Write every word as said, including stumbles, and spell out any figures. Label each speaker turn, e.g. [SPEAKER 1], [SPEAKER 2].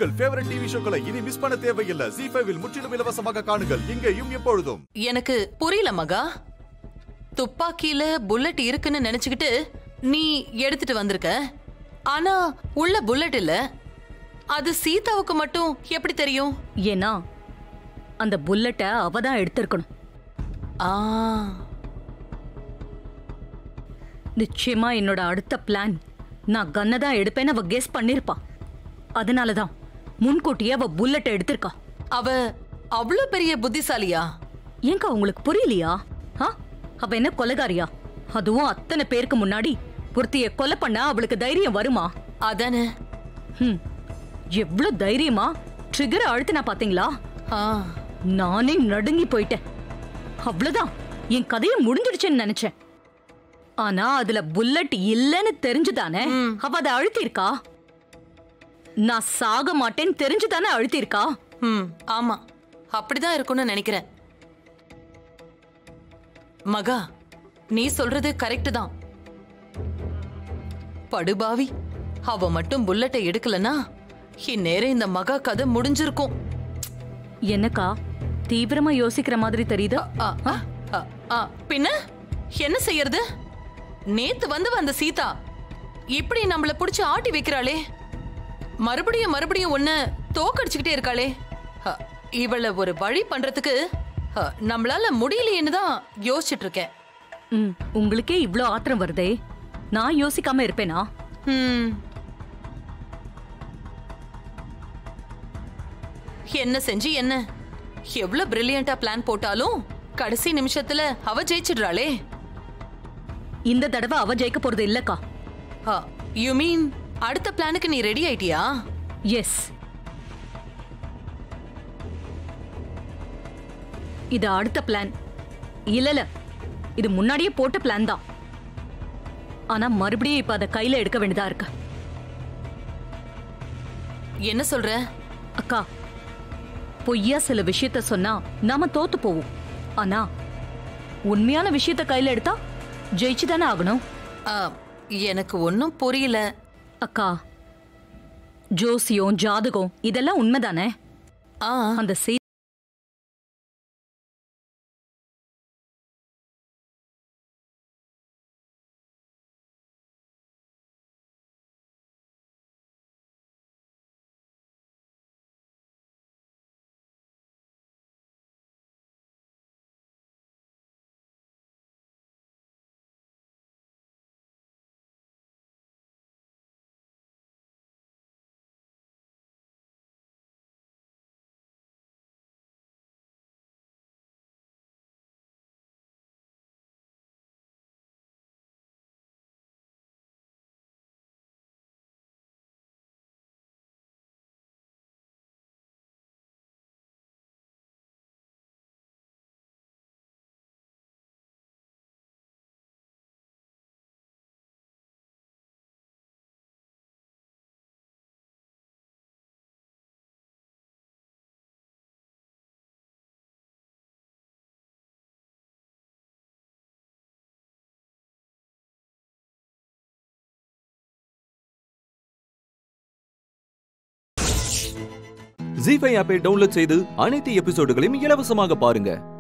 [SPEAKER 1] உங்கள் favourite TV ஷோக்களை இனி miss பண்ண தேவையில்லை. ஜீ ஃபைவ் இல் முற்றிலும் இலவசமாக காணுங்கள், இங்கேயும் எப்பொழுதும்.
[SPEAKER 2] எனக்கு புரியல மகா. துப்பாக்கியில புல்லட் இருக்குன்னு நினைச்சுக்கிட்டு நீ எடுத்துட்டு வந்திருக்க. ஆனா உள்ள புல்லட் இல்ல. அது சீதாவுக்கு மட்டும் எப்படி தெரியும்?
[SPEAKER 3] ஏன்னா அந்த புல்லட்டை அவதான் எடுத்திருக்கணும்.
[SPEAKER 2] ஆ,
[SPEAKER 3] நிச்சயமா என்னோட அடுத்த பிளான் நான் கன்னை தான் எடுப்பேன்னு அவ கெஸ் பண்ணிருப்பா. அதனாலதான் முன்கூட்டியே அவ புல்லட்டை எடுத்திருக்கா.
[SPEAKER 2] அவ அவ்வளவு பெரிய புத்திசாலியா?
[SPEAKER 3] ஏங்கா உங்களுக்கு புரியலையா? அவ என்ன கொலைகாரியா? அதுவும் அத்தனை பேருக்கு முன்னாடி ஒருத்திய கொலை பண்ண அவளுக்கு தைரியம் வருமா?
[SPEAKER 2] அதானே.
[SPEAKER 3] ம், எவ்வளவு தைரியமா ட்ரிகரை அழுத்தினா பாத்தீங்களா? நானே நடுங்கி போயிட்டேன். அவ்வளவுதான், என் கதையை முடிஞ்சிடுச்சுன்னு நினைச்சேன். ஆனா அதுல புல்லட் இல்லன்னு தெரிஞ்சுதானே அவ அதை அழுத்திருக்கா. நான் சாக மாட்டேன்னு தெரிஞ்சுதானே அழுத்திருக்கா.
[SPEAKER 2] ம், ஆமா, அப்படிதான் இருக்கும்னு நினைக்கிறேன். மகா, நீ சொல்றது கரெக்ட் தான். படுபாவி, அவ மட்டும் புல்லட்டை எடுக்கலனா இந்நேரம் இந்த மகா கதை முடிஞ்சிருக்கும்.
[SPEAKER 3] என்னக்கா தீவிரமா யோசிக்கிற மாதிரி தெரியுது?
[SPEAKER 2] பின்ன என்ன செய்யறது? நேத்து வந்து வந்த சீதா இப்படி நம்மள புடிச்சு ஆட்டி வைக்கிறாளே, மறுபடியும் மறுபடியும் ஒண்ணு தோக்கடிச்சுக்கிட்டே இருக்காளே. இவள ஒரு வழி பண்றதுக்கு நம்மளால முடியலையேன்னு தான் யோசிச்சுட்டு இருக்கேன்.
[SPEAKER 3] உங்களுக்கே இவ்ளோ ஆத்திரம் வருதே, நான் யோசிக்காம இருப்பேனா?
[SPEAKER 2] என்ன செஞ்சு என்ன? எவ்வளவு பிரில்லியண்டா பிளான் போட்டாலும் கடைசி நிமிஷத்துல அவ ஜெயிச்சிடுறாளே.
[SPEAKER 3] இந்த தடவை அவ ஜெயிக்க போறது இல்லக்கா.
[SPEAKER 2] யூ மீன் அடுத்த பிளானுக்கு நீ ரெடி ஆயிட்டியா?
[SPEAKER 3] எஸ், இது அடுத்த பிளான் இல்லல, இது முன்னாடியே போட்ட பிளான் தான். ஆனா மறுபடியும் இப்ப அத கையில எடுக்க வேண்டியதா இருக்கு.
[SPEAKER 2] என்ன சொல்ற?
[SPEAKER 3] அக்கா, பொய்யா சில விஷயத்த சொன்னா நாம தோத்து போவோம். ஆனா உண்மையான விஷயத்த கையில எடுத்தா ஜெயிச்சுதானே ஆகணும்.
[SPEAKER 2] எனக்கு ஒன்னும் புரியல.
[SPEAKER 3] அக்கா, ஜோசியம் ஜாதகம் இதெல்லாம் உண்மைதானே? அந்த
[SPEAKER 4] ஜீ ஃபைவ் ஆப்பை டவுன்லோட் செய்து அனைத்து எபிசோடுகளையும் இலவசமாக பாருங்க.